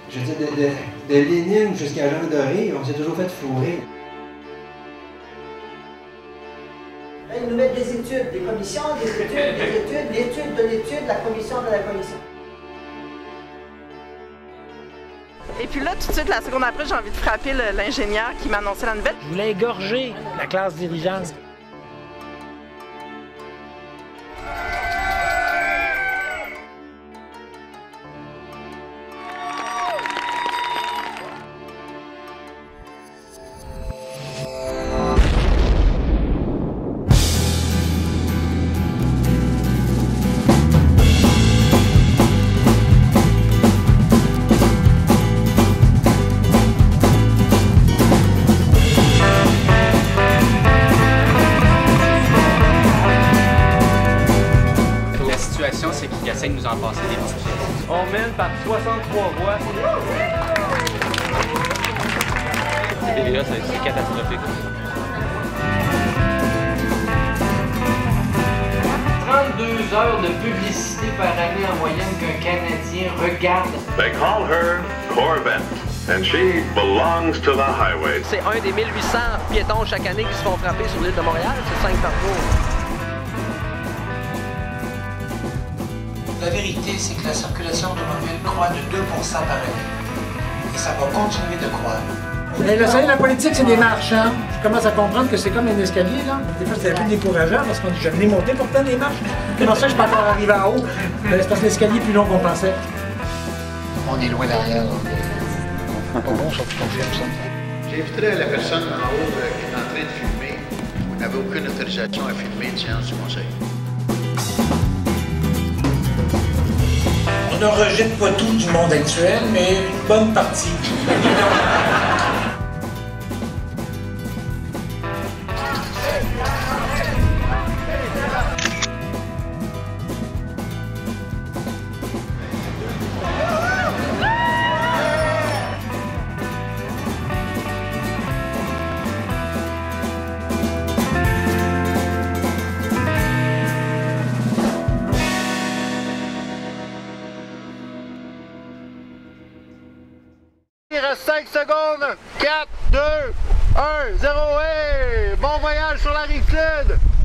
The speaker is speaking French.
Je veux dire, de Lénine jusqu'à Jean Doré, on s'est toujours fait fourrer. Ils nous mettent des études, des commissions, des études, l'étude de l'étude, la commission de la commission. Et puis là, tout de suite, la seconde après, j'ai envie de frapper l'ingénieur qui m'a annoncé la nouvelle. Je voulais égorger la classe dirigeante. C'est qu'ils essaient de nous en passer des petites pièces. On mène par 63 voix. TVA, c'est catastrophique. 32 heures de publicité par année en moyenne qu'un Canadien regarde. They call her Corvette, and she belongs to the highway. C'est un des 1800 piétons chaque année qui se font frapper sur l'île de Montréal. C'est 5 par jour. La vérité, c'est que la circulation automobile croît de 2% par année. Et ça va continuer de croître. Mais le salon de la politique, c'est des marches, hein? Je commence à comprendre que c'est comme un escalier, là. Des fois, c'est un peu décourageant parce qu'on dit, je venais monter pourtant des marches. Comment ça, je peux encore arriver en haut? C'est parce que l'escalier est plus long qu'on pensait. On est loin derrière. Pas bon, ça, qu'on filme ça. J'inviterais la personne en haut qui est en train de filmer. Vous n'avez aucune autorisation à filmer une séance du conseil. On ne rejette pas tout du monde actuel, mais une bonne partie. Il reste 5 secondes. 4, 2, 1, 0, hey! Bon voyage sur la rive sud!